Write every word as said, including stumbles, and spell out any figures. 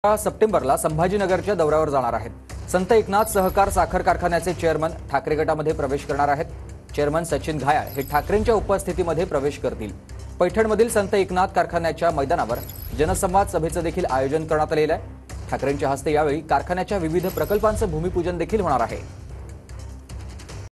सप्टेंबरला संभाजीनगरच्या दौऱ्यावर जाणार आहेत। संत एकनाथ सहकार साखर कारखान्याचे चेअरमन ठाकरे गटामध्ये प्रवेश करणार आहेत। चेअरमन सचिन घायाळ हे ठाकरेंच्या उपस्थितीमध्ये प्रवेश करतील। पैठणमधील संत एकनाथ कारखान्याच्या मैदानावर जनसंवाद सभेचं देखील आयोजन करण्यात आलेलं आहे। ठाकरेंच्या हस्ते यावेळी कारखान्याच्या विविध प्रकल्पांचं भूमिपूजन देखील होणार आहे।